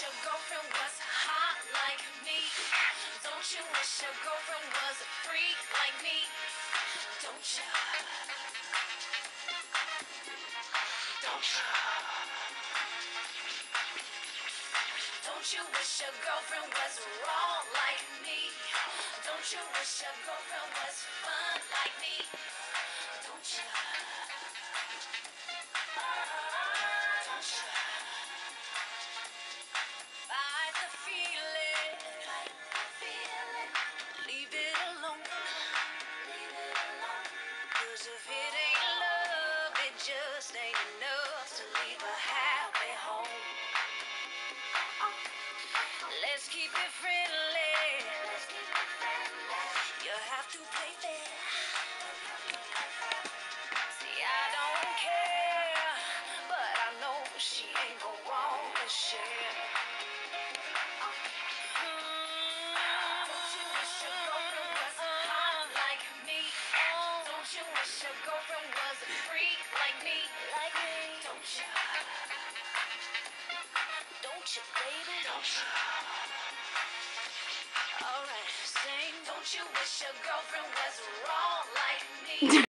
your girlfriend was hot like me? Don't you wish your girlfriend was a freak like me? Don't you? Don't you? Don't you wish your girlfriend was raw like me? Don't you wish your girlfriend was fun like me? Don't you? Don't you? Fight the feeling. Leave it alone. 'Cause if it ain't love, it just ain't enough to leave a happy home. Let's keep it friendly. You have to play fair. See, I don't care, but I know she ain't gon' want to share. Don't you wish your girlfriend was hot like me? Don't you wish your girlfriend was a freak like me? Don't you? Don't you, baby? Don't you? Alright, sing. Don't you wish your girlfriend was raw like me?